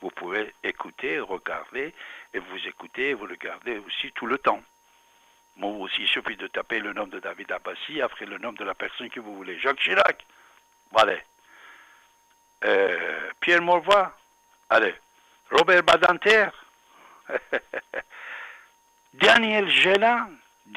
Vous pouvez écouter, regarder, et vous écoutez et vous regardez aussi tout le temps. Moi aussi, il suffit de taper le nom de David Abbassi, après le nom de la personne que vous voulez. Jacques Chirac, allez. Pierre Mauroy, allez. Robert Badinter, Daniel Gélan,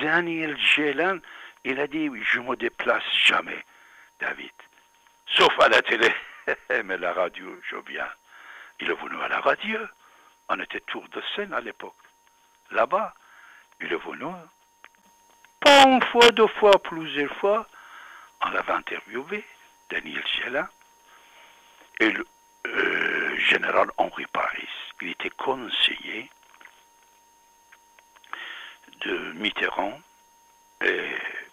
il a dit, je me déplace jamais, David. Sauf à la télé, mais la radio, je viens. Il est venu à la radio. On était tour de scène à l'époque. Là-bas, il est venu. Pas une fois, deux fois, plusieurs fois. On l'avait interviewé, Daniel Gélan. Et le général Henri Paris, il était conseiller de Mitterrand et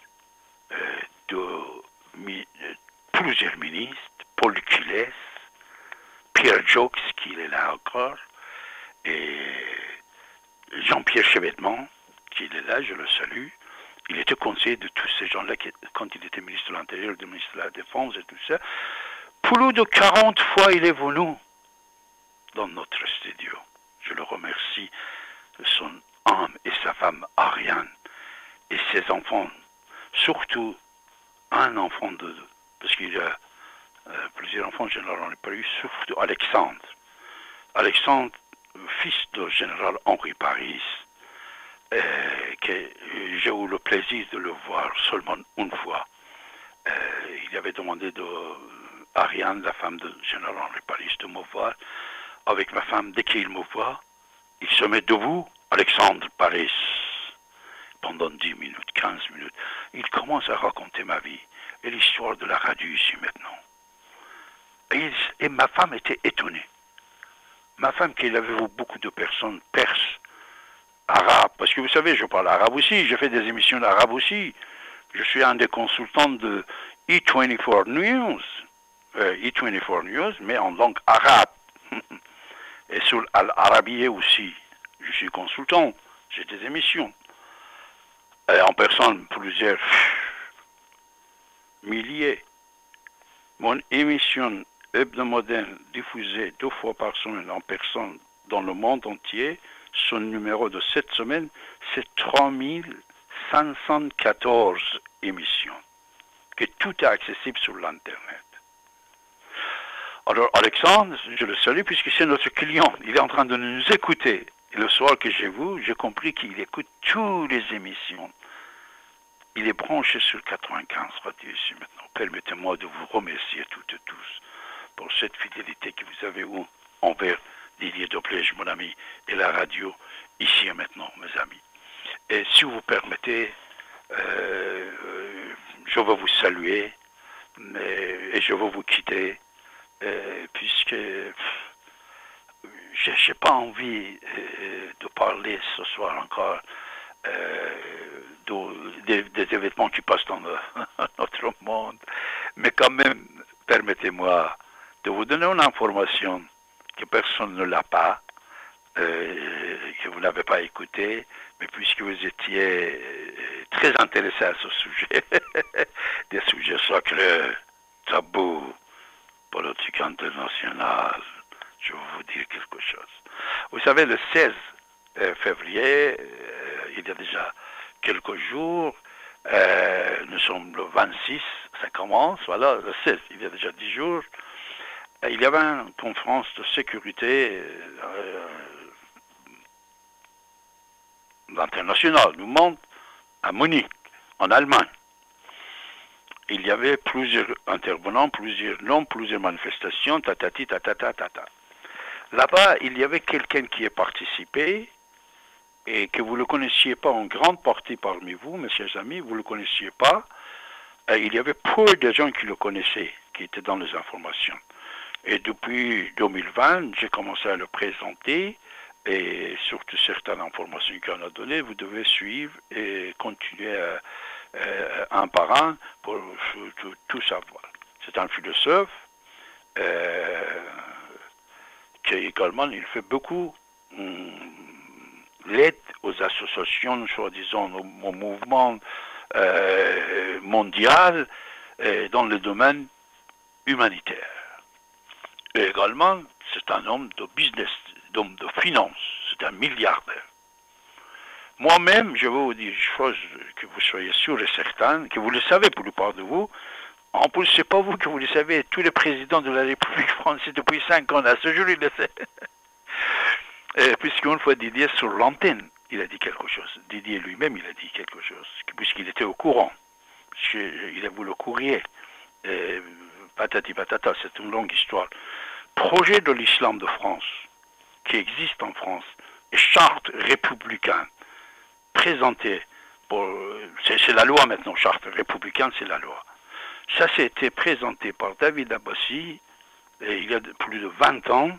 de plusieurs ministres, Paul Quilès, Pierre Jox, qui est là encore, et Jean-Pierre Chevènement, qui est là, je le salue. Il était conseiller de tous ces gens-là quand il était ministre de l'Intérieur, de ministre de la Défense et tout ça. Plus de 40 fois, il est venu dans notre studio. Je le remercie de son âme et sa femme Ariane et ses enfants. Surtout un enfant parce qu'il y a plusieurs enfants, général, on n'a pas eu, surtout Alexandre. Alexandre, fils du général Henri Paris, que j'ai eu le plaisir de le voir seulement une fois. Il avait demandé de Ariane, la femme du général Henri Paris, de me voir. Avec ma femme, dès qu'il me voit, il se met debout, Alexandre Paris, pendant 10 minutes, 15 minutes. Il commence à raconter ma vie et l'histoire de la radio ici maintenant. Et ma femme était étonnée. Ma femme, qui avait vu beaucoup de personnes perses, arabes, parce que vous savez, je parle arabe aussi, je fais des émissions d'arabe aussi. Je suis un des consultants de E24 News, E24 News, mais en langue arabe. Et sur l'arabier aussi, je suis consultant, j'ai des émissions. Et en personne, plusieurs milliers. Mon émission hebdomadaire diffusée 2 fois par semaine en personne dans le monde entier, son numéro de cette semaine, c'est 3514 émissions, que tout est accessible sur l'Internet. Alors Alexandre, je le salue puisque c'est notre client, il est en train de nous écouter. Et le soir que j'ai vu, j'ai compris qu'il écoute toutes les émissions. Il est branché sur 95 radio ici maintenant. Permettez-moi de vous remercier toutes et tous pour cette fidélité que vous avez eue envers Didier Doplège, mon ami, et la radio ici et maintenant, mes amis. Et si vous permettez, je veux vous saluer et je veux vous quitter. Puisque je n'ai pas envie de parler ce soir encore des événements qui passent dans notre monde, mais quand même, permettez-moi de vous donner une information que personne ne l'a pas, que vous n'avez pas écouté, mais puisque vous étiez très intéressé à ce sujet, des sujets sacrés, tabous, politique internationale, je vais vous dire quelque chose. Vous savez, le 16 février, il y a déjà quelques jours, nous sommes le 26, ça commence, voilà, le 16, il y a déjà 10 jours, il y avait une conférence de sécurité internationale, du monde, à Munich, en Allemagne. Il y avait plusieurs intervenants, plusieurs noms, plusieurs manifestations, tatati, tatata, tata. Là-bas, il y avait quelqu'un qui a participé et que vous ne le connaissiez pas en grande partie parmi vous, mes chers amis, vous ne le connaissiez pas. Il y avait peu de gens qui le connaissaient, qui étaient dans les informations. Et depuis 2020, j'ai commencé à le présenter et surtout certaines informations qu'on a données, vous devez suivre et continuer un par un pour tout savoir. C'est un philosophe qui également, il fait beaucoup l'aide aux associations, soi-disant au mouvement mondial dans le domaine humanitaire. Et également, C'est un homme de business, d'homme de finance. C'est un milliardaire. Moi-même, je vais vous dire une chose que vous soyez sûr et certain, que vous le savez pour la plupart de vous. En plus, c'est pas vous que vous le savez, tous les présidents de la République française depuis 5 ans, à ce jour, ils le savent. Puisqu'une fois Didier sur l'antenne, il a dit quelque chose. Didier lui-même, il a dit quelque chose, puisqu'il était au courant. Il a vu le courrier. Patati patata, c'est une longue histoire. Projet de l'islam de France, qui existe en France, et charte républicaine, présentée pour... C'est la loi maintenant, charte républicaine, c'est la loi. Ça s'est été présenté par David Abbassi, il y a plus de 20 ans.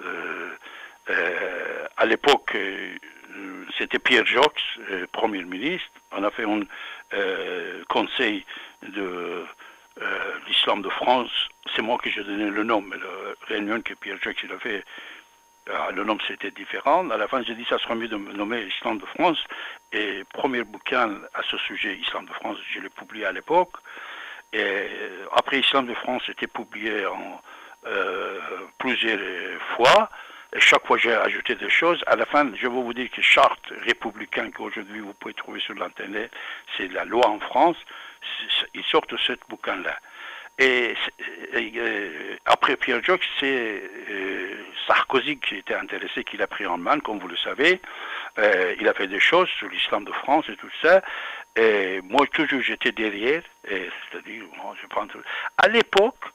À l'époque, c'était Pierre Jox, Premier ministre. On a fait un conseil de l'islam de France. C'est moi qui j'ai donné le nom, mais la réunion que Pierre Jox il a fait, le nom c'était différent. À la fin, j'ai dit ça serait mieux de me nommer Islam de France. Et premier bouquin à ce sujet, Islam de France, je l'ai publié à l'époque. Et après, Islam de France était publié en plusieurs fois. Et chaque fois, j'ai ajouté des choses. À la fin, je vais vous dire que charte républicaine qu'aujourd'hui vous pouvez trouver sur l'Internet, c'est la loi en France. Ils sortent ce bouquin-là. Et après Pierre Jox, c'est Sarkozy qui était intéressé, qui l'a pris en main, comme vous le savez. Il a fait des choses sur l'islam de France et tout ça. Et moi, toujours, j'étais derrière. C'est-à-dire, je prends tout. À l'époque,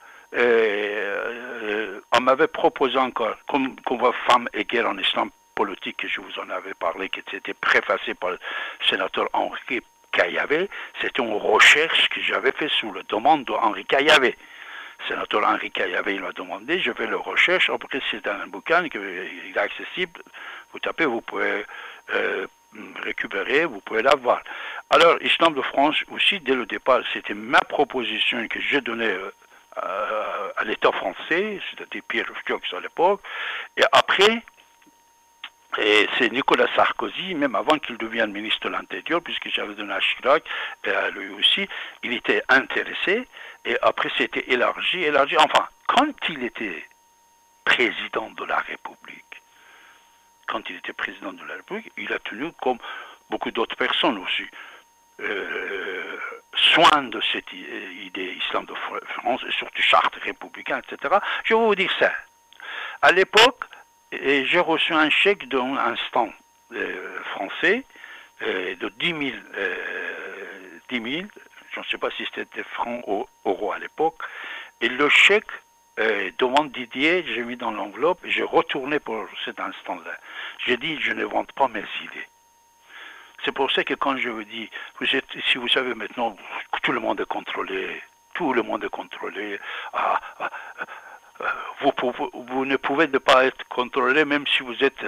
on m'avait proposé encore, comme on voit Femmes et guerre en islam politique, que je vous en avais parlé, qui était préfacé par le sénateur Henri Caillavet. C'était une recherche que j'avais fait sous la demande d'Henri Caillavet. Le sénateur Henri Caillavet, il m'a demandé, je fais la recherche. Après, c'est un bouquin qui est accessible. Vous tapez, vous pouvez récupérer, vous pouvez l'avoir. Alors, Islam de France aussi, dès le départ, c'était ma proposition que j'ai donnée à l'État français, c'est-à-dire Pierre Jox à l'époque. Et après, c'est Nicolas Sarkozy, même avant qu'il devienne ministre de l'Intérieur, puisque j'avais donné à Chirac, et à lui aussi, il était intéressé, et après c'était élargi. Enfin, quand il était président de la République, il a tenu, comme beaucoup d'autres personnes aussi, soin de cette idée islam de France, et surtout charte républicaine, etc. Je vais vous dire ça. À l'époque, j'ai reçu un chèque d'un instant français de 10 000, je ne sais pas si c'était francs ou euros à l'époque, et le chèque devant Didier, j'ai mis dans l'enveloppe, et j'ai retourné pour cet instant-là. J'ai dit, je ne vante pas mes idées. C'est pour ça que quand je vous dis, si vous savez maintenant, tout le monde est contrôlé, vous ne pouvez pas être contrôlé même si vous êtes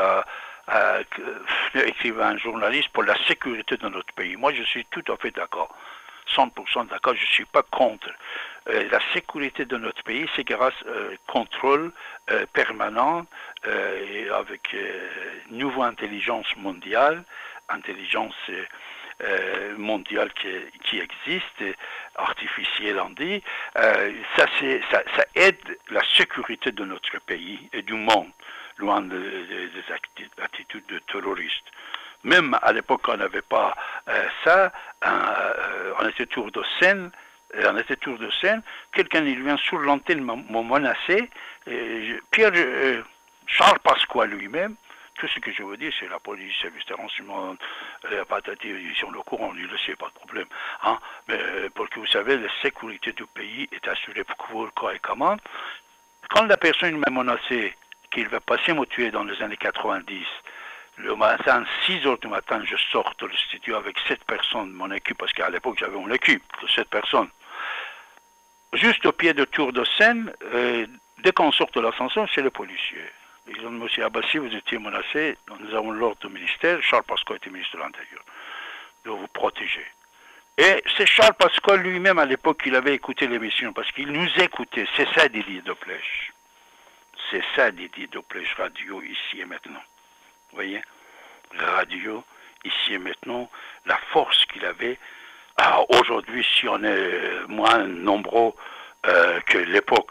écrivain, journaliste, pour la sécurité de notre pays. Moi, je suis tout à fait d'accord. 100% d'accord, je ne suis pas contre. La sécurité de notre pays, c'est grâce au contrôle permanent et avec nouvelle intelligence mondiale qui existe, artificielle on dit, ça aide la sécurité de notre pays et du monde, loin des attitudes de terroristes. Même à l'époque, on n'avait pas ça, on était tour de scène, quelqu'un il vient sur l'antenne me menacer, Charles Pasqua lui-même. Tout ce que je veux dire, c'est la police, le service de renseignement, patati, ils sont au courant, ils le savent, pas de problème. Hein? Mais pour que vous savez, la sécurité du pays est assurée pour vous correctement. Quand la personne m'a menacé qu'il va passer me tuer dans les années 90, le matin, 6 heures du matin, je sors de l'institut avec 7 personnes de mon équipe, parce qu'à l'époque, j'avais une équipe de 7 personnes. Juste au pied de Tour de Seine, dès qu'on sort de l'ascenseur, c'est le policier. Ils ont dit, monsieur Abbassi, vous étiez menacé, nous avons l'ordre du ministère, Charles Pasqua était ministre de l'Intérieur, de vous protéger. Et c'est Charles Pasqua lui-même, à l'époque, il avait écouté l'émission, parce qu'il nous écoutait. C'est ça Didier Deplèche. C'est ça Didier Deplèche, radio, ici et maintenant. Vous voyez, la radio, ici et maintenant, la force qu'il avait. Aujourd'hui, si on est moins nombreux que l'époque,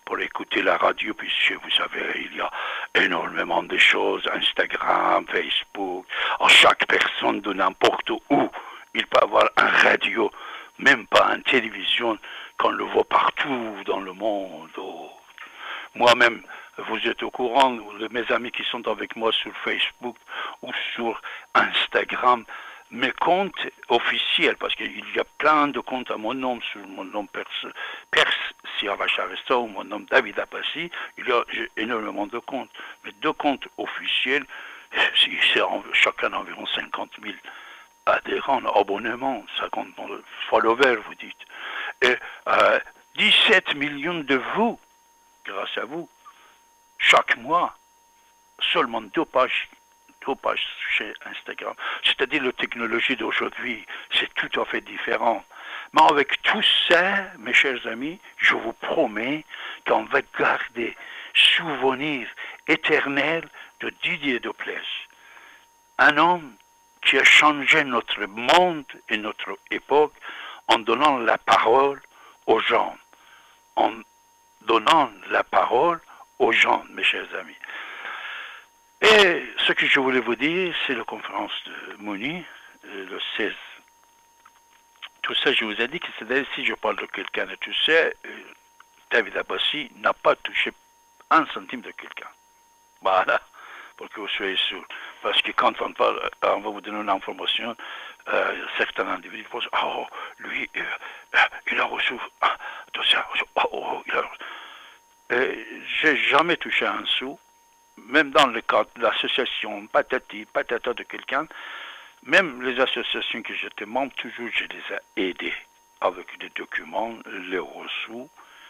pour écouter la radio, puisque vous savez, il y a énormément de choses, Instagram, Facebook, chaque personne de n'importe où, il peut avoir un radio, même pas une télévision, qu'on le voit partout dans le monde. Oh. Moi-même, vous êtes au courant, mes amis qui sont avec moi sur Facebook ou sur Instagram, mes comptes officiels, parce qu'il y a plein de comptes à mon nom, sur mon nom Perse Siavacharesta ou mon nom David Abbassi, il y a énormément de comptes. Mais 2 comptes officiels, c'est chacun environ 50 000 adhérents, abonnements, 50 followers, vous dites. Et 17 millions de vues, grâce à vous, chaque mois, seulement 2 pages chez Instagram. C'est-à-dire la technologie d'aujourd'hui, c'est tout à fait différent. Mais avec tout ça, mes chers amis, je vous promets qu'on va garder souvenir éternel de Didier Deplessis. Un homme qui a changé notre monde et notre époque en donnant la parole aux gens. En donnant la parole aux gens, mes chers amis. Et ce que je voulais vous dire, c'est la conférence de Mouni, le 16. Tout ça, je vous ai dit que c'est-à-dire si je parle de quelqu'un et tout ça, David Abbassi n'a pas touché 1 centime de quelqu'un. Voilà, pour que vous soyez sûr. Parce que quand on parle, on va vous donner une information, certains individus pensent, oh, lui, il a reçu tout ça, il a... j'ai jamais touché un sou. Même dans le cadre de l'association patati, patata de quelqu'un, même les associations que j'étais membre, toujours je les ai aidés avec des documents, les reçus,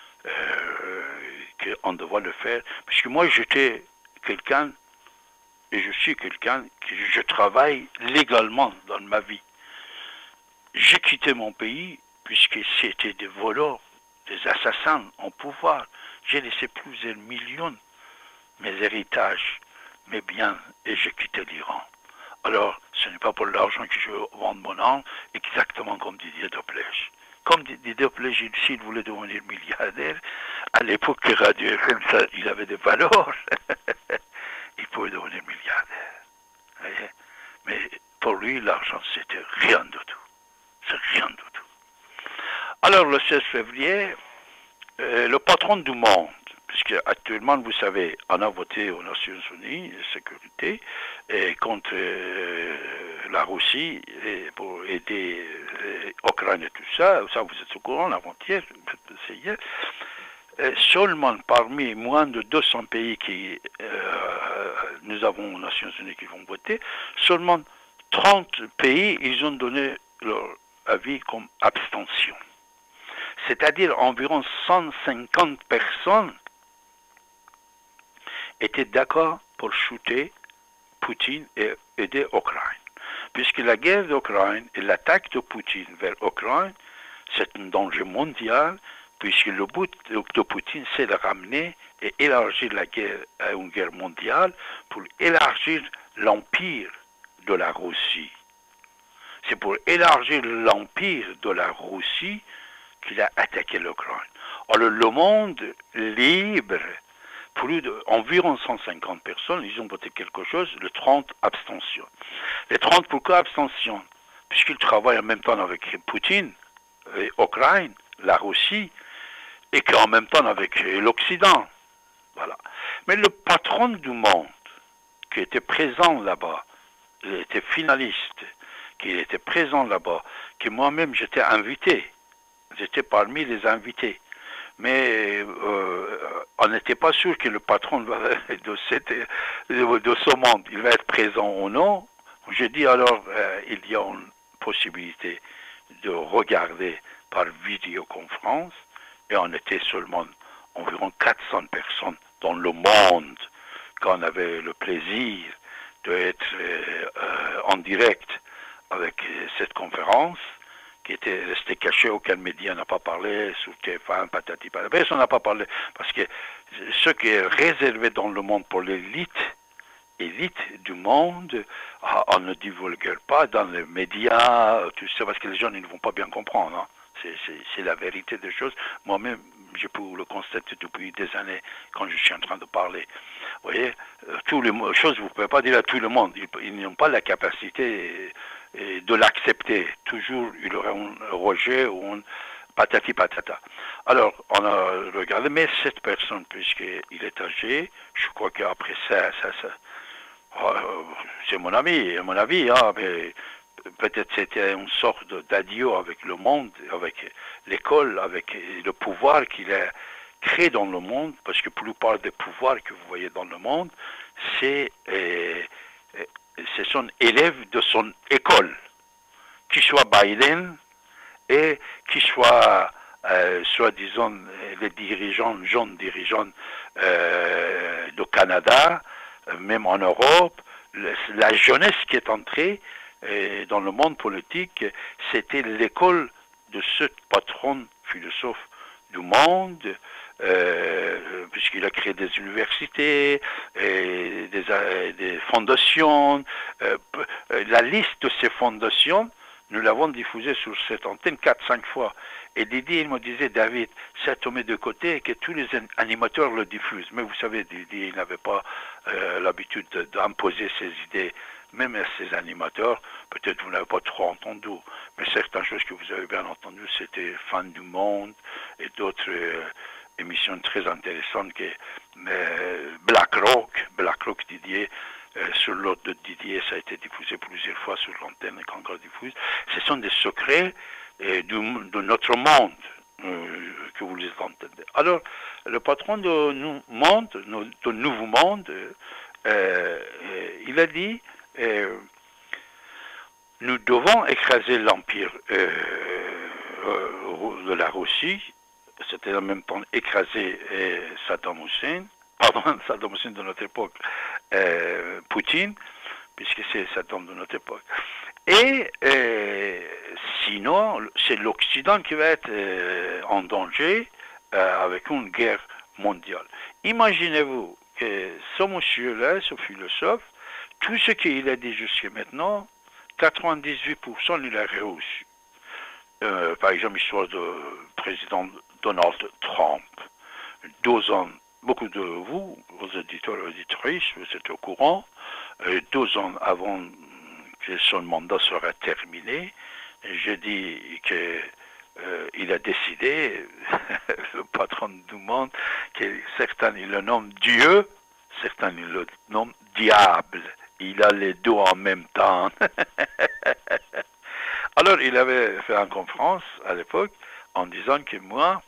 qu'on devait le faire. Parce que moi j'étais quelqu'un, et je suis quelqu'un, que je travaille légalement dans ma vie. J'ai quitté mon pays, puisque c'était des voleurs, des assassins en pouvoir. J'ai laissé plusieurs millions mes héritages, mes biens, et j'ai quitté l'Iran. Alors, ce n'est pas pour l'argent que je vends mon âme, exactement comme Didier Deplessis. Comme Didier Deplessis, s'il voulait devenir milliardaire, à l'époque que Radio FM, il avait des valeurs, il pouvait devenir milliardaire. Voyez? Mais pour lui, l'argent, c'était rien du tout. C'est rien du tout. Alors, le 16 février, le patron du monde, puisque actuellement, vous savez, on a voté aux Nations Unies, sécurité, et contre la Russie, et pour aider l'Ukraine et tout ça, vous êtes au courant, avant-hier, c'est hier, seulement parmi moins de 200 pays qui nous avons aux Nations Unies qui vont voter, seulement 30 pays, ils ont donné leur avis comme abstention. C'est-à-dire environ 150 personnes étaient d'accord pour shooter Poutine et aider l'Ukraine. Puisque la guerre d'Ukraine et l'attaque de Poutine vers l'Ukraine, c'est un danger mondial, puisque le but de Poutine, c'est de ramener et élargir la guerre à une guerre mondiale pour élargir l'empire de la Russie. C'est pour élargir l'empire de la Russie qu'il a attaqué l'Ukraine. Alors le monde libre, environ 150 personnes, ils ont voté quelque chose, le 30 abstention. Les 30 pourquoi abstention? Puisqu'ils travaillent en même temps avec Poutine, l'Ukraine, la Russie, et qu'en même temps avec l'Occident. Voilà. Mais le patron du monde, qui était présent là-bas, il était finaliste, qui était présent là-bas, que moi-même j'étais invité, j'étais parmi les invités. Mais on n'était pas sûr que le patron de ce monde, il va être présent ou non. J'ai dit alors, il y a une possibilité de regarder par vidéoconférence, et on était seulement environ 400 personnes dans le monde, qu'on avait le plaisir d'être en direct avec cette conférence, qui était resté caché, aucun média n'a pas parlé, sur TF1, patati patata. Personne n'a pas parlé, parce que ce qui est réservé dans le monde pour l'élite du monde, on ne divulgue pas dans les médias, tout ça, parce que les gens ils ne vont pas bien comprendre. Hein. C'est la vérité des choses. Moi-même, je peux le constater depuis des années quand je suis en train de parler. Vous voyez, toutes les choses, vous ne pouvez pas dire à tout le monde. Ils n'ont pas la capacité de l'accepter. Toujours, il y aura un rejet ou un patati patata. Alors, on a regardé, mais cette personne, puisqu'il est âgé, je crois qu'après ça c'est mon ami, à mon avis, hein, mais peut-être c'était une sorte d'adieu avec le monde, avec l'école, avec le pouvoir qu'il a créé dans le monde, parce que la plupart des pouvoirs que vous voyez dans le monde, c'est son élève de son école, qu'il soit Biden et qu'il soit, soi-disant, les dirigeants, jeunes dirigeants du Canada, même en Europe, la jeunesse qui est entrée dans le monde politique, c'était l'école de ce patron philosophe du monde, puisqu'il a créé des universités, des fondations. La liste de ces fondations, nous l'avons diffusée sur cette antenne 4-5 fois. Et Didier, il me disait, David, ça tombé de côté et que tous les animateurs le diffusent. Mais vous savez, Didier, il n'avait pas l'habitude d'imposer ses idées, même à ses animateurs. Peut-être vous n'avez pas trop entendu, mais certaines choses que vous avez bien entendues, c'était Fin du Monde et d'autres émissions très intéressantes que Black Rock Didier, sur l'ordre de Didier, ça a été diffusé plusieurs fois sur l'antenne et encore diffusé. Ce sont des secrets de notre monde que vous les entendez. Alors, le patron de Nouveau Monde, il a dit nous devons écraser l'empire de la Russie, c'était en même temps écraser Saddam Hussein de notre époque, Poutine, puisque c'est Saddam de notre époque. Et sinon, c'est l'Occident qui va être en danger avec une guerre mondiale. Imaginez-vous que ce monsieur-là, ce philosophe, tout ce qu'il a dit jusqu'à maintenant, 98% il a réussi. Par exemple, l'histoire du président Donald Trump. 2 ans, beaucoup de vous, vos auditeurs et auditrices, vous êtes au courant, 2 ans avant que son mandat sera terminé, je dis qu'il a décidé, le patron du monde, que certains ils le nomment Dieu, certains ils le nomment diable. Il a les deux en même temps. Alors il avait fait une conférence à l'époque en disant que moi,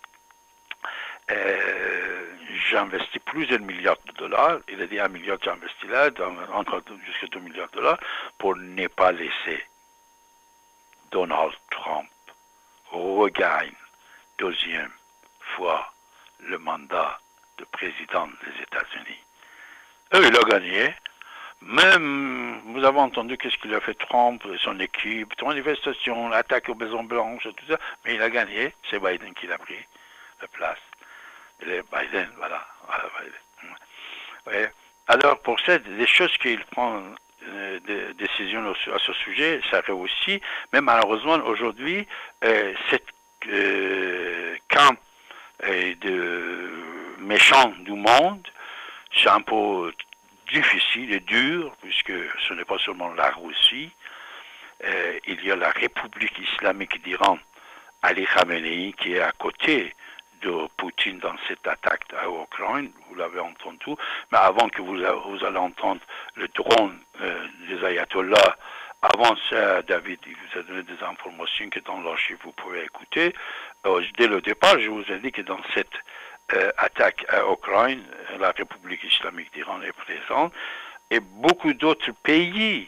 j'investis plusieurs milliards de dollars. Il a dit 1 milliard j'ai investi là, encore jusqu'à 2 milliards de dollars, pour ne pas laisser Donald Trump regagne 2e fois le mandat de président des États-Unis. Et il a gagné. Même, vous avez entendu qu'est-ce qu'il a fait Trump, son équipe, manifestation, l'attaque aux Maisons Blanches, tout ça, mais il a gagné. C'est Biden qui l'a pris la place. Biden, voilà. Biden. Ouais. Alors, pour ça, des choses qu'il prend des décisions à ce sujet, ça réussit. Mais malheureusement, aujourd'hui, cette camp de méchants du monde, c'est un peu difficile et dur, puisque ce n'est pas seulement la Russie, il y a la République islamique d'Iran, Ali Khamenei, qui est à côté de Poutine dans cette attaque à l'Ukraine, vous l'avez entendu, mais avant que vous allez entendre le drone des ayatollahs, avant ça, David il vous a donné des informations que dans l'archive vous pouvez écouter. Dès le départ, je vous ai dit que dans cette attaque à l'Ukraine, la République islamique d'Iran est présente, et beaucoup d'autres pays,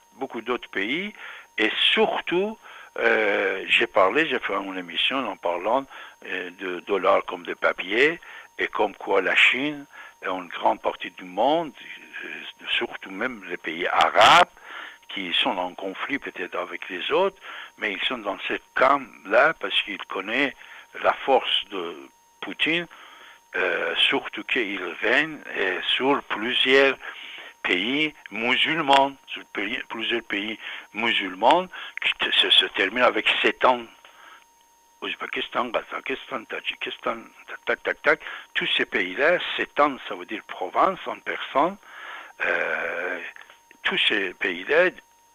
et surtout, j'ai fait une émission en parlant de dollars comme de papier, et comme quoi la Chine et une grande partie du monde, surtout même les pays arabes, qui sont en conflit peut-être avec les autres, mais ils sont dans ce camp-là parce qu'ils connaissent la force de Poutine, surtout qu'il règne sur plusieurs pays musulmans, plusieurs pays musulmans, qui se terminent avec 7 ans. Ouzbékistan, Kazakhstan, Tadjikistan, tac, tac, tac. Tous ces pays-là s'étendent, ça veut dire province en persan. Tous ces pays-là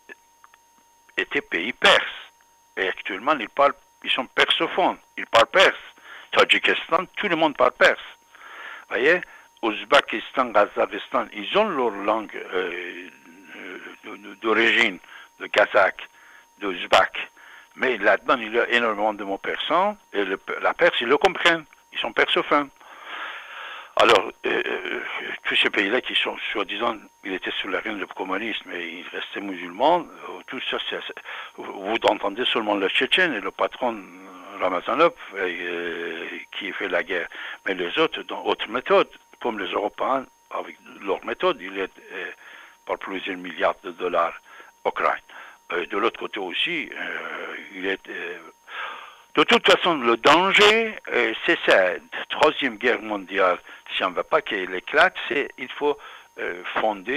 étaient pays perses. Et actuellement, ils sont persophones, ils parlent perse. Tadjikistan, tout le monde parle perse. Vous voyez, Ouzbékistan, Kazakhstan, ils ont leur langue d'origine, de kazakh, d'ouzbek. Mais là-dedans, il y a énormément de mots persans, et la Perse, ils le comprennent. Ils sont persophones. Alors, tous ces pays-là qui sont, soi-disant, ils étaient sous la règne du communisme et ils restaient musulmans, tout ça, vous entendez seulement le Tchétchène et le patron Ramazanov qui fait la guerre. Mais les autres, dans d'autres méthodes, comme les Européens, avec leur méthode, ils aident par plusieurs milliards de dollars l'Ukraine. De l'autre côté aussi, il est... de toute façon, le danger, c'est ça. Troisième guerre mondiale, si on ne veut pas qu'elle éclate, il faut fondre.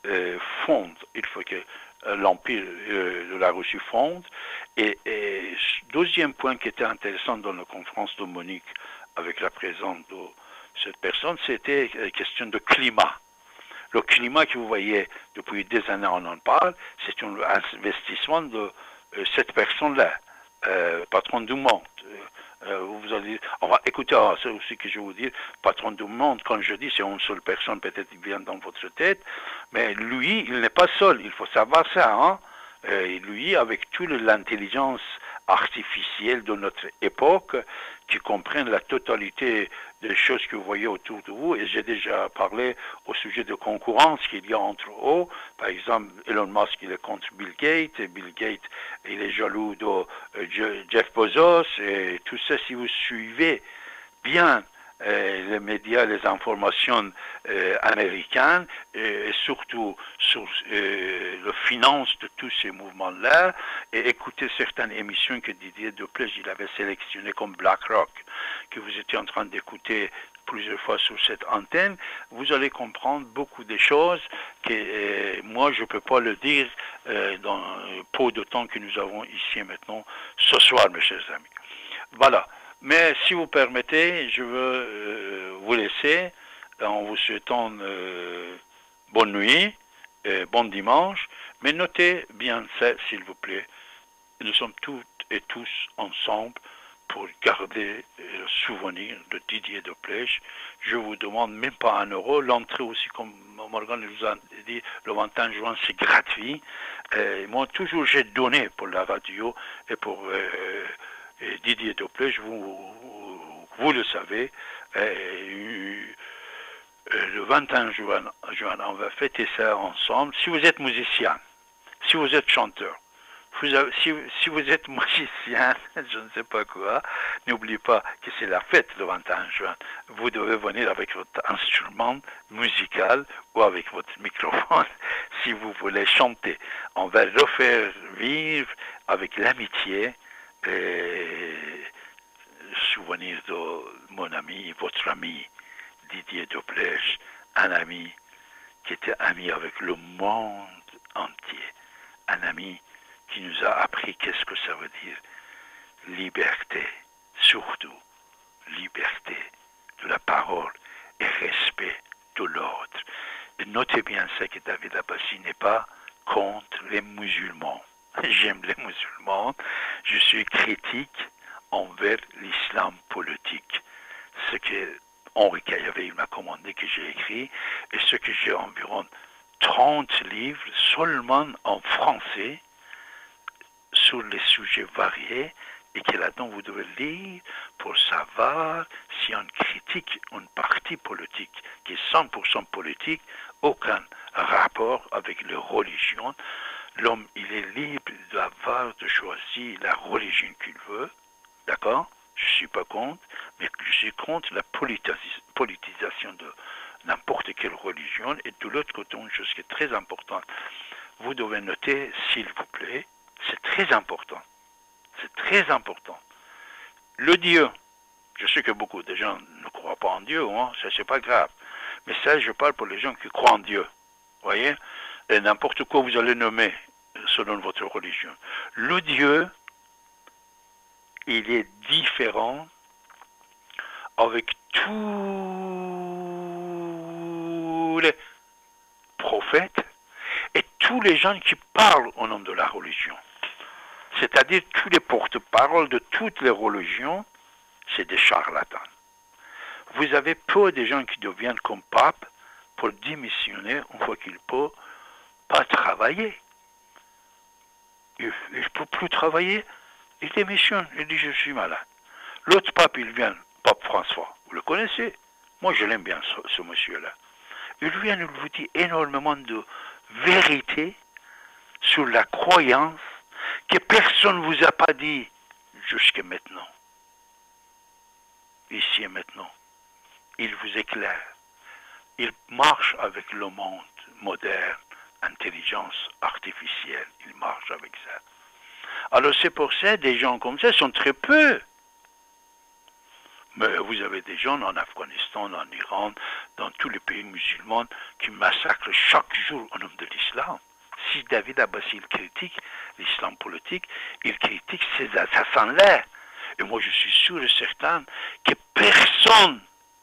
Il faut que l'empire de la Russie fonde. Et deuxième point qui était intéressant dans la conférence de Munich, avec la présence de cette personne, c'était la question de climat. Le climat que vous voyez depuis des années, on en parle, c'est un investissement de cette personne-là, patron du monde. Vous allez, écoutez, c'est aussi que je vous dis, patron du monde, quand je dis c'est une seule personne, peut-être il vient dans votre tête, mais lui, il n'est pas seul, il faut savoir ça, hein. Lui, avec toute l'intelligence artificielle de notre époque, qui comprennent la totalité des choses que vous voyez autour de vous, et j'ai déjà parlé au sujet de concurrence qu'il y a entre eux. Par exemple, Elon Musk, il est contre Bill Gates, et Bill Gates, il est jaloux de Jeff Bezos, et tout ça, si vous suivez bien les médias, les informations américaines, et surtout sur la finance de tous ces mouvements-là, et écouter certaines émissions que Didier Deplège il avait sélectionnées comme BlackRock, que vous étiez en train d'écouter plusieurs fois sur cette antenne, vous allez comprendre beaucoup de choses que moi je ne peux pas le dire dans peu de temps que nous avons ici et maintenant ce soir, mes chers amis. Voilà. Mais si vous permettez, je veux vous laisser en vous souhaitant bonne nuit, bon dimanche, mais notez bien ça, s'il vous plaît. Nous sommes toutes et tous ensemble pour garder le souvenir de Didier Deplège. Je vous demande même pas €. L'entrée aussi, comme Morgan nous a dit, le 21 juin, c'est gratuit. Moi, toujours, j'ai donné pour la radio et pour... Didier Deplège, vous le savez, le 21 juin, on va fêter ça ensemble. Si vous êtes musicien, si vous êtes chanteur, si vous êtes musicien, je ne sais pas quoi, n'oubliez pas que c'est la fête le 21 juin. Vous devez venir avec votre instrument musical ou avec votre microphone si vous voulez chanter. On va refaire vivre avec l'amitié souvenir de mon ami, votre ami Didier Deplège, un ami qui était ami avec le monde entier, un ami qui nous a appris qu'est-ce que ça veut dire liberté, surtout liberté de la parole et respect de l'autre. Et notez bien ça que David Abbassi n'est pas contre les musulmans. J'aime les musulmans, je suis critique envers l'islam politique. Ce que Henri Caillavet m'a commandé que j'ai écrit, et ce que j'ai environ 30 livres seulement en français sur les sujets variés, et que là-dedans vous devez lire pour savoir si on critique une partie politique qui est 100% politique, aucun rapport avec les religions. L'homme, il est libre d'avoir, de choisir la religion qu'il veut, d'accord? Je ne suis pas contre, mais je suis contre la politisation de n'importe quelle religion. Et de l'autre côté, une chose qui est très importante, vous devez noter, s'il vous plaît, c'est très important. C'est très important. Le Dieu, je sais que beaucoup de gens ne croient pas en Dieu, hein, ça c'est pas grave. Mais ça, je parle pour les gens qui croient en Dieu. Vous voyez? Et n'importe quoi vous allez nommer selon votre religion. Le Dieu, il est différent avec tous les prophètes et tous les gens qui parlent au nom de la religion. C'est-à-dire tous les porte-paroles de toutes les religions, c'est des charlatans. Vous avez peu de gens qui deviennent comme pape pour démissionner une fois qu'il ne peut pas travailler. Il ne peut plus travailler, il démissionne, il dit je suis malade. L'autre pape, il vient, pape François, vous le connaissez? Moi je l'aime bien ce monsieur-là. Il vient, il vous dit énormément de vérité sur la croyance que personne ne vous a pas dit jusqu'à maintenant. Ici et maintenant. Il vous éclaire. Il marche avec le monde moderne, intelligence artificielle. Il marche avec ça. Alors c'est pour ça, des gens comme ça sont très peu. Mais vous avez des gens en Afghanistan, en Iran, dans tous les pays musulmans qui massacrent chaque jour au nom de l'islam. Si David Abbassi il critique l'islam politique, il critique ces assassins-là. Et moi je suis sûr et certain que personne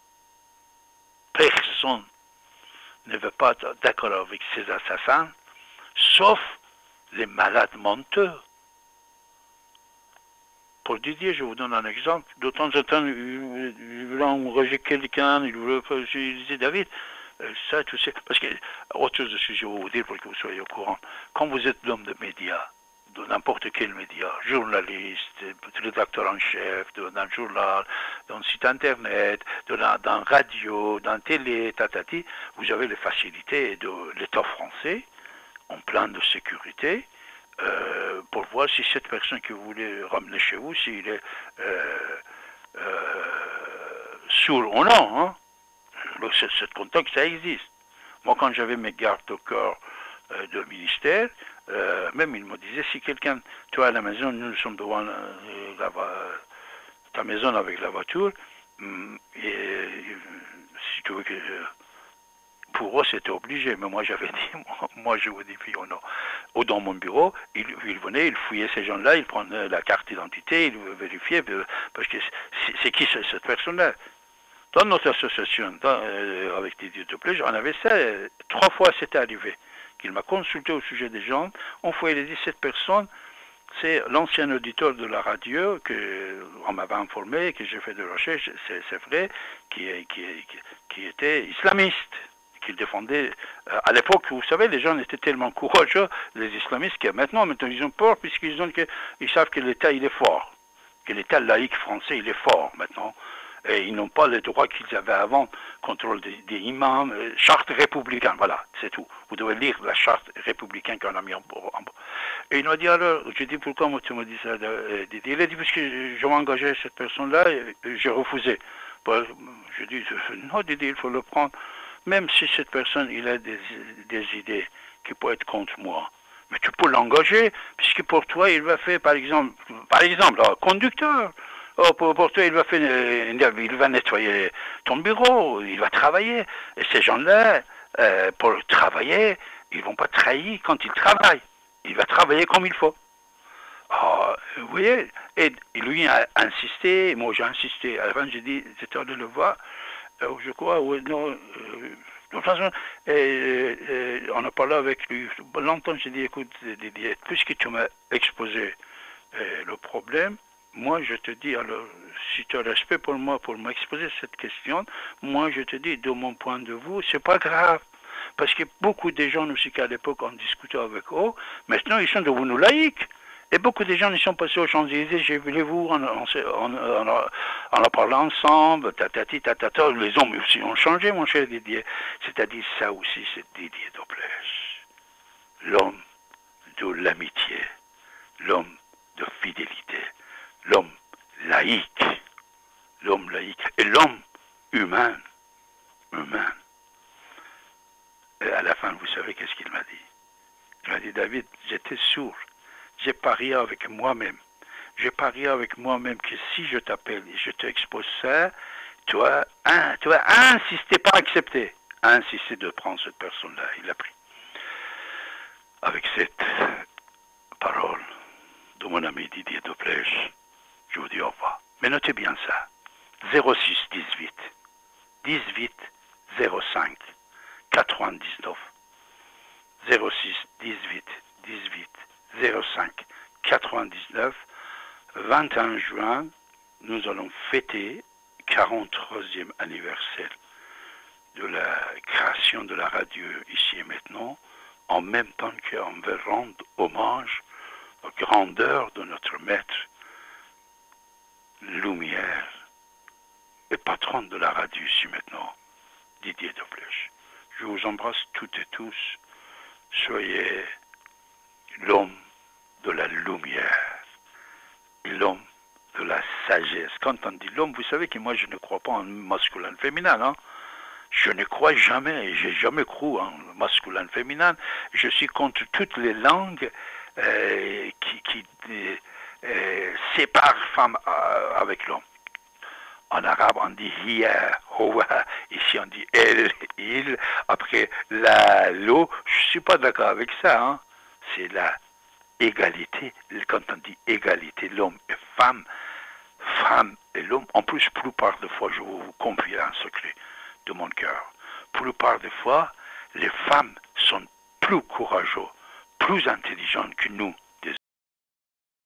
ne veut pas être d'accord avec ces assassins, sauf les malades mentaux. Pour Didier, je vous donne un exemple. De temps en temps, il veut engager quelqu'un, il disait David, ça, tu sais, parce que, autre chose, je vais vous dire pour que vous soyez au courant. Quand vous êtes l'homme de médias, de n'importe quel média, journaliste, rédacteur en chef, dans un journal, dans un site internet, dans radio, dans télé, tatati, vous avez les facilités de l'État français, en plan de sécurité, pour voir si cette personne que vous voulez ramener chez vous, s'il est sourd ou non. Hein? Ce contact, ça existe. Moi, quand j'avais mes gardes au corps de ministère, même il me disait, si quelqu'un, toi à la maison, nous sommes devant ta maison avec la voiture, et si tu veux que... pour eux, c'était obligé, mais moi j'avais dit, moi je vous dis, oui ou non. Ou dans mon bureau, il venait, il fouillait ces gens-là, il prenait la carte d'identité, il vérifiait, parce que c'est qui cette personne-là? Dans notre association, avec Didier Deplège, on avait ça, 3 fois c'était arrivé, qu'il m'a consulté au sujet des gens. Une fois il a dit, cette personne, c'est l'ancien auditeur de la radio, on m'avait informé, que j'ai fait des recherches, c'est vrai, qui était islamiste, qu'il défendait. À l'époque, vous savez, les gens étaient tellement courageux, les islamistes, que maintenant ils ont peur, puisqu'ils ils savent que l'État, il est fort, que l'État laïque français, il est fort maintenant. Et ils n'ont pas les droits qu'ils avaient avant, contrôle des imams, charte républicaine, voilà, c'est tout. Vous devez lire la charte républicaine qu'on a mis en bas. Et il m'a dit alors, j'ai dit pourquoi tu me dis ça, Didier? Il a dit parce que je m'engageais cette personne-là, j'ai refusé. Je dis non Didier, il faut le prendre. Même si cette personne, il a des idées qui peuvent être contre moi. Mais tu peux l'engager, puisque pour toi, il va faire, par exemple, conducteur. Oh, pour toi, il va nettoyer ton bureau, il va travailler. Et ces gens-là, pour travailler, ils ne vont pas trahir quand ils travaillent. Il va travailler comme il faut. Oh, vous voyez, et lui a insisté, moi j'ai insisté. À la fin, j'ai dit, j'étais allé le voir, je crois, non, de toute façon, on a parlé avec lui. Longtemps, j'ai dit, écoute, Didier, puisque tu m'as exposé le problème, moi, je te dis, alors, si tu as respect pour moi, pour m'exposer cette question, moi, je te dis, de mon point de vue, c'est pas grave. Parce que beaucoup de gens aussi qu'à l'époque, on discutait avec eux, maintenant, ils sont devenus laïcs. Et beaucoup de gens, ils sont passés aux Champs-Élysées, j'ai vu vous, on a parlé ensemble, les hommes aussi ont changé, mon cher Didier. C'est-à-dire, ça aussi, c'est Didier Deplège. L'homme de l'amitié, l'homme de fidélité, l'homme laïque, et l'homme humain. Et à la fin, vous savez qu'est-ce qu'il m'a dit? Il m'a dit, David, j'étais sourd, j'ai parié avec moi-même. J'ai parié avec moi-même que si je t'appelle et je t'expose ça, tu vas insister, pas accepter, insister de prendre cette personne-là. Il a pris. Avec cette parole de mon ami Didier Deplège, je vous dis au revoir. Mais notez bien ça. 06 18 18 05 99 06 18 18 05 99. 21 juin, nous allons fêter 43e anniversaire de la création de la radio ici et maintenant, en même temps qu'on veut rendre hommage aux grandeurs de notre maître, Lumière, et patron de la radio ici maintenant, Didier Deplèche. Je vous embrasse toutes et tous. Soyez l'homme de la lumière, l'homme de la sagesse. Quand on dit l'homme, vous savez que moi je ne crois pas en masculin féminin, hein? Je ne crois jamais, j'ai jamais cru en masculin féminin. Je suis contre toutes les langues qui séparent femme avec l'homme. En arabe, on dit hiya, howa, ici on dit elle, il, après la, l'eau. Je ne suis pas d'accord avec ça, hein? C'est la égalité. Quand on dit égalité, l'homme et femme, femme et l'homme, en plus, plupart des fois, je vous confie un secret de mon cœur. Plupart des fois, les femmes sont plus courageuses, plus intelligentes que nous.